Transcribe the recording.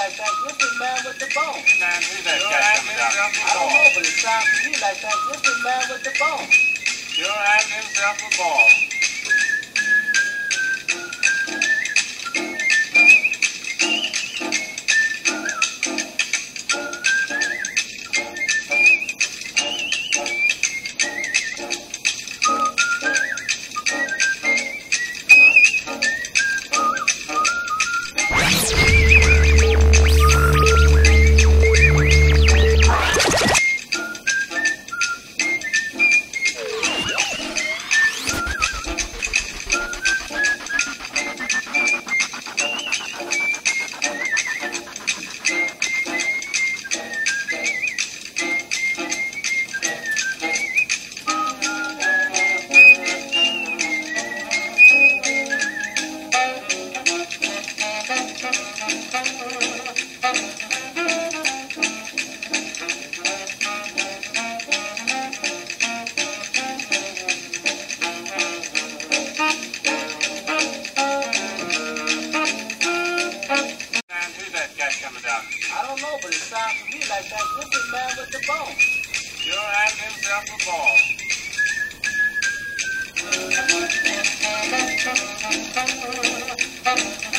like that whipping man with the bone. Man, who's that guy coming down? I don't know, but it sounds to me like that whipping man with the bone. Sure has himself a ball. I don't know, but it sounds to me like that whipping man with the bone. Sure has himself a ball.